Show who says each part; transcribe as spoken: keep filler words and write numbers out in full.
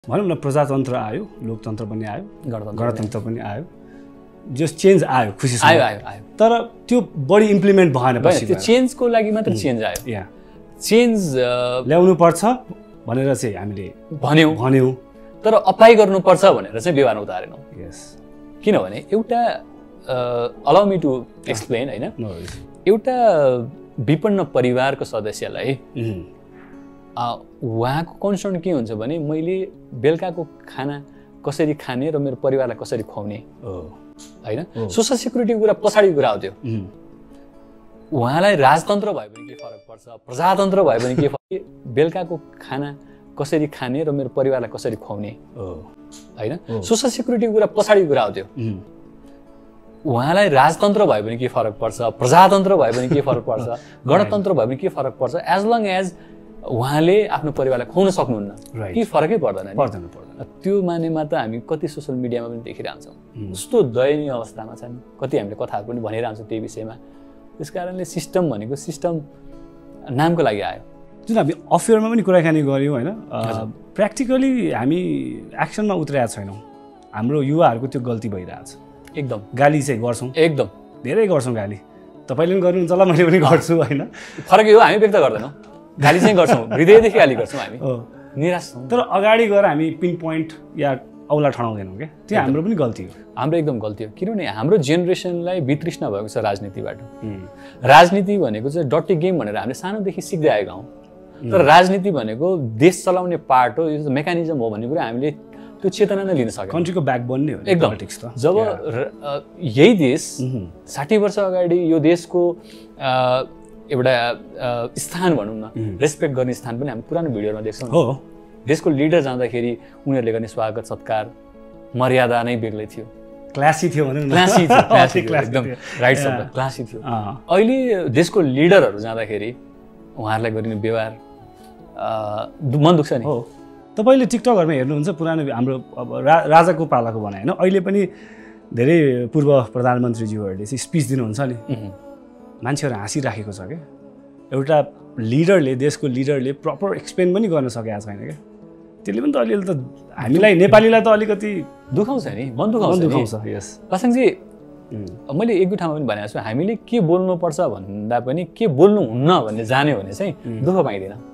Speaker 1: भनौँ न प्रजातन्त्र आयो, लोकतन्त्र पनि आयो, गणतन्त्र पनि आयो, जस चेन्ज आयो खुसीसँग
Speaker 2: आयो आयो आयो
Speaker 1: तर त्यो बढी इम्प्लिमेन्ट भएन पछि
Speaker 2: त्यो चेन्जको लागि मात्र चेन्ज आयो
Speaker 1: या
Speaker 2: चेन्ज
Speaker 1: ल्याउनु पर्छ भनेर चाहिँ हामीले
Speaker 2: भन्यौं
Speaker 1: भन्यौं
Speaker 2: तर अप्लाई गर्नुपर्छ भनेर चाहिँ व्यवहारमा उतारेनौं
Speaker 1: यस
Speaker 2: किनभने एउटा अलाउ मी टु एक्सप्लेन हैन एउटा विपन्न परिवारको सदस्यलाई उहाँको कन्सर्न के हुन्छ भने मैले बेलुकाको खाना कसरी खाने र मेरो परिवारलाई कसरी खुवाउने हैन सोशल सिक्युरिटीको कुरा पछाडीको कुरा हो त्यो उहाँलाई राजतन्त्र भयो भने के फरक पर्छ प्रजातन्त्र भयो भने के फरक बेलुकाको खाना कसरी खाने र मेरो परिवारलाई कसरी खुवाउने हैन सोशल सिक्युरिटीको कुरा पछाडीको कुरा हो त्यो उहाँलाई राजतन्त्र भयो भने के फरक पर्छ प्रजातन्त्र भयो भने के फरक पर्छ गणतन्त्र भयो भने के फरक पर्छ एज लङ एज उहाँले आफ्नो परिवारलाई खुवाउन सक्नुहुन्न के फरकै पर्दैन
Speaker 1: पर्दैन पर्दैन
Speaker 2: त्यो मानेमा त हामी कति सोशल मिडियामा पनि देखिरहन्छौँ कस्तो दयनीय अवस्थामा छन् कति हामीले कथाहरू पनि भनिरहन्छौँ त्यही विषयमा त्यसकारणले सिस्टम भनेको सिस्टम नामको लागि आयो
Speaker 1: जुन हामी अफेयरमा पनि कुराकानी गऱ्यौँ हैन प्र्याक्टिकली हामी एक्सनमा उत्रेका छैनौँ हाम्रो युवाहरूको त्यो गल्ती भइरहेछ
Speaker 2: एकदम
Speaker 1: गाली चाहिँ गर्छौँ
Speaker 2: एकदम
Speaker 1: धेरै गर्छौँ गाली तपाईँले पनि गर्नुहुन्छ होला मैले पनि गर्छु हैन
Speaker 2: फरकै हो हामी व्यक्त गर्दैनौँ गाली चाहिँ गर्छौँ हृदयदेखि गाली गर्छौँ हामी निराश छौँ तर
Speaker 1: अगाडि गएर हामी पिन पोइन्ट या औला ठडाउँदैनौँ क्या त्यो हाम्रो पनि गल्ती हो
Speaker 2: हाम्रो एकदम गल्ती हो किनभने हाम्रो जेनेरेसनलाई वितृष्णा भएको छ राजनीतिबाट राजनीति भनेको चाहिँ डटी गेम भनेर हामीले सानोदेखि सिक्दै आएका हौँ तर राजनीति भनेको देश चलाउने पार्ट हो यो मेकानिजम हो भन्ने कुरा हामीले त्यो चेतना नै लिन सक्यौँ
Speaker 1: कन्ट्रीको ब्याकबोन नै हो
Speaker 2: एकदम जब यही देश साठी वर्ष अगाडि यो देशको एउटा स्थान भनौँ न रेस्पेक्ट गर्ने स्थान पनि हामी पुरानो भिडियोमा देख्छौँ
Speaker 1: हो
Speaker 2: देशको लिडर जाँदाखेरि उनीहरूले गर्ने स्वागत सत्कार मर्यादा नै बेग्लै थियो
Speaker 1: क्लासी थियो भने
Speaker 2: क्लासी थियो एकदम राइट शब्द क्लासी थियो अहिले देशको लिडरहरू जाँदाखेरि उहाँहरूलाई गरिने व्यवहार मन दुख्छ नि
Speaker 1: हो तपाईँले टिकटकहरूमा हेर्नुहुन्छ पुरानो हाम्रो अब राजाको पालाको भनाइ होइन अहिले पनि धेरै पूर्व प्रधानमन्त्रीज्यूहरूले चाहिँ स्पिच दिनुहुन्छ नि मान्छेहरू हाँसिराखेको छ क्या एउटा लिडरले देशको लिडरले प्रपर एक्सप्लेन पनि गर्न सकेको छैन क्या त्यसले पनि त अलिअलि त हामीलाई नेपालीलाई त अलिकति
Speaker 2: दुखाउँछ नि मन दुखाउँछ
Speaker 1: यस
Speaker 2: पासाङजी मैले एक दुई ठाउँमा पनि भनेको छु हामीले के बोल्नुपर्छ भन्दा पनि के बोल्नुहुन्न भन्ने जान्यो भने चाहिँ दुःख पाइँदैन